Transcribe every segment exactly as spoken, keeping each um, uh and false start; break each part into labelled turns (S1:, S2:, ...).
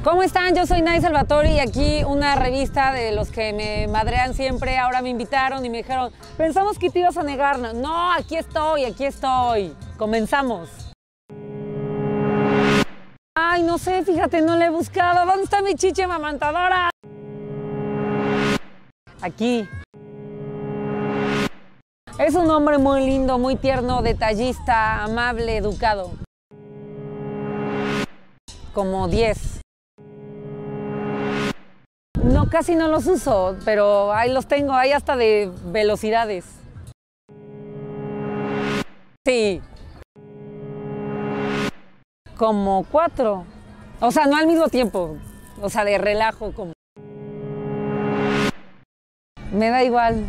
S1: ¿Cómo están? Yo soy Nay Salvatore y aquí una revista de los que me madrean siempre. Ahora me invitaron y me dijeron, pensamos que te ibas a negar. No, aquí estoy, aquí estoy. Comenzamos. Ay, no sé, fíjate, no la he buscado. ¿Dónde está mi chiche mamantadora? Aquí. Es un hombre muy lindo, muy tierno, detallista, amable, educado. Como diez. No, casi no los uso, pero ahí los tengo, hay hasta de velocidades. Sí. Como cuatro. O sea, no al mismo tiempo. O sea, de relajo como. Me da igual.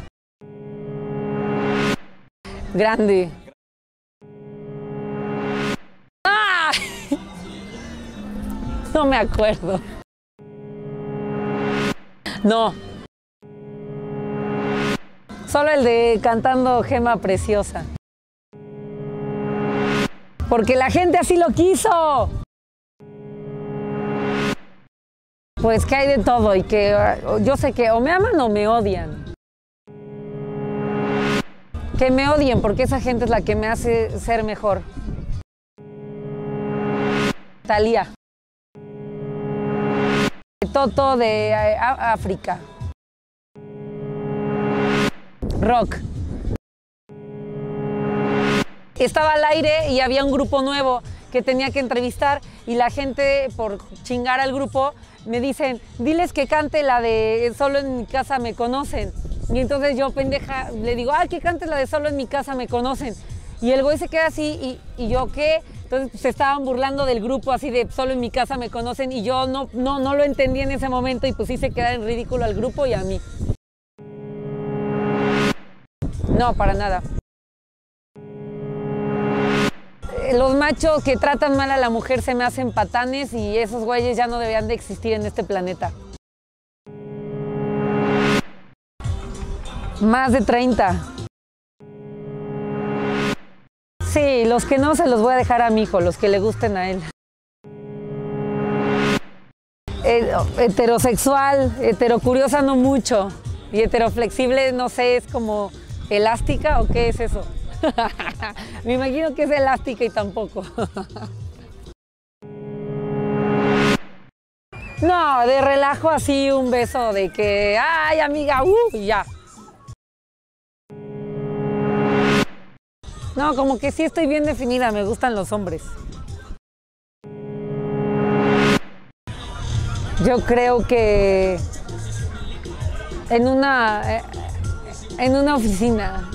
S1: Grande. ¡Ah! No me acuerdo. No. Solo el de cantando Gema Preciosa. Porque la gente así lo quiso. Pues que hay de todo y que yo sé que o me aman o me odian. Que me odien porque esa gente es la que me hace ser mejor. Thalía. Toto de África. Rock. Estaba al aire y había un grupo nuevo que tenía que entrevistar y la gente, por chingar al grupo, me dicen, diles que cante la de Solo en mi casa me conocen. Y entonces yo, pendeja, le digo, ah, que cante la de Solo en mi casa me conocen. Y el güey se queda así y, y yo, ¿qué? Entonces pues, se estaban burlando del grupo así de Solo en mi casa me conocen y yo no, no, no lo entendí en ese momento y pues hice quedar en ridículo al grupo y a mí. No, para nada. Los machos que tratan mal a la mujer se me hacen patanes y esos güeyes ya no deberían de existir en este planeta. Más de treinta. Sí, los que no se los voy a dejar a mi hijo, los que le gusten a él. Heterosexual, heterocuriosa no mucho. Y heteroflexible, no sé, es como elástica o qué es eso. Me imagino que es elástica y tampoco. No, de relajo así un beso de que, ay amiga, uh, y ya. No, como que sí estoy bien definida, me gustan los hombres. Yo creo que en una, en una oficina.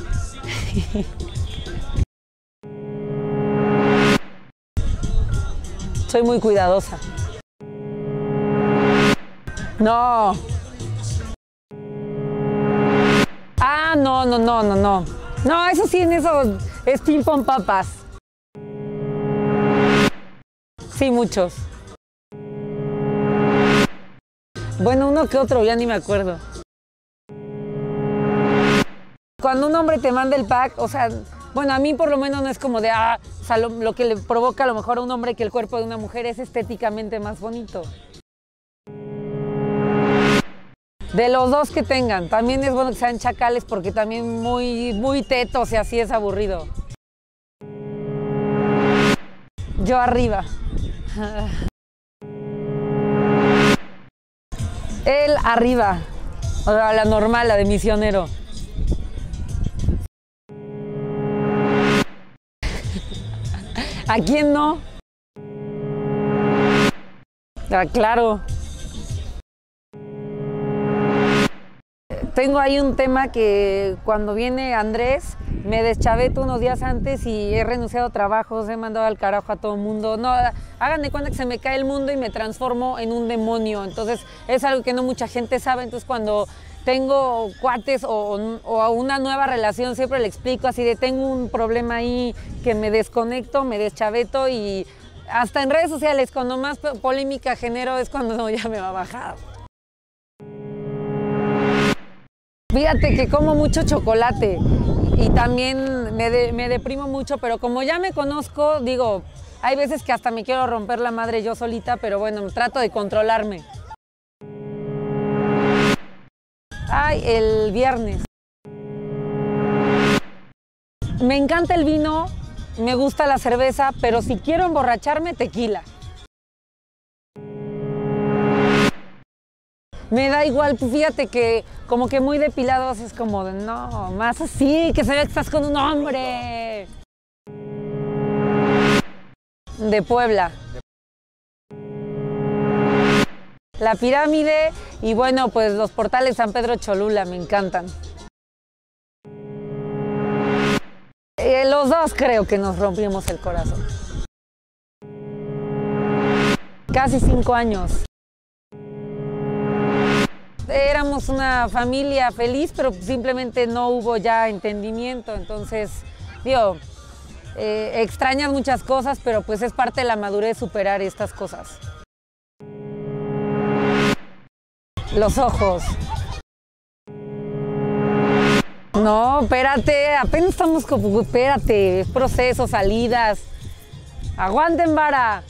S1: Soy muy cuidadosa. No. Ah, no, no, no, no, no. No, eso sí, en eso es ping pong papas. Sí, muchos. Bueno, uno que otro, ya ni me acuerdo. Cuando un hombre te manda el pack, o sea, bueno, a mí por lo menos no es como de, ah, o sea, lo, lo que le provoca a lo mejor a un hombre que el cuerpo de una mujer es estéticamente más bonito. De los dos que tengan, también es bueno que sean chacales porque también muy, muy tetos y así es aburrido. Yo arriba. Él arriba, o sea, la normal, la de misionero. ¿A quién no? Ah, claro. Tengo ahí un tema que cuando viene Andrés me deschaveto unos días antes y he renunciado a trabajos, he mandado al carajo a todo el mundo. No, hagan de cuenta que se me cae el mundo y me transformo en un demonio. Entonces es algo que no mucha gente sabe. Entonces cuando tengo cuates o, o a una nueva relación siempre le explico así de tengo un problema ahí que me desconecto, me deschaveto y hasta en redes sociales cuando más polémica genero es cuando no, ya me va a bajar. Fíjate que como mucho chocolate y también me, de, me deprimo mucho, pero como ya me conozco, digo, hay veces que hasta me quiero romper la madre yo solita, pero bueno, trato de controlarme. Ay, el viernes. Me encanta el vino, me gusta la cerveza, pero si quiero emborracharme, tequila. Me da igual, pues fíjate que como que muy depilados es como de no, más así, que se vea que estás con un hombre. De Puebla. La pirámide y bueno, pues los portales San Pedro Cholula, me encantan. Eh, los dos creo que nos rompimos el corazón. Casi cinco años. Éramos una familia feliz, pero simplemente no hubo ya entendimiento, entonces, digo, eh, extrañas muchas cosas, pero pues es parte de la madurez superar estas cosas. Los ojos. No, espérate, apenas estamos como, espérate, procesos, salidas. Aguanten, vara.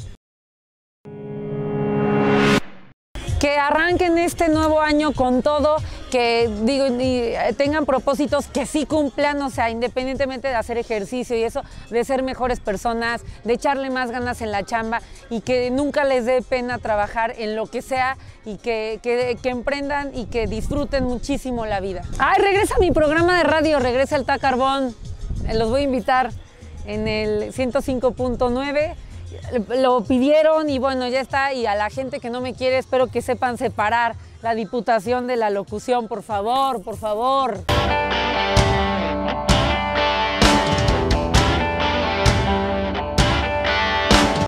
S1: Que arranquen este nuevo año con todo, que digo, y tengan propósitos que sí cumplan, o sea, independientemente de hacer ejercicio y eso, de ser mejores personas, de echarle más ganas en la chamba y que nunca les dé pena trabajar en lo que sea y que, que, que emprendan y que disfruten muchísimo la vida. ¡Ay, regresa mi programa de radio! Regresa el Tacarbón. Los voy a invitar en el ciento cinco punto nueve. Lo pidieron y bueno, ya está. Y a la gente que no me quiere, espero que sepan separar la diputación de la locución, por favor, por favor.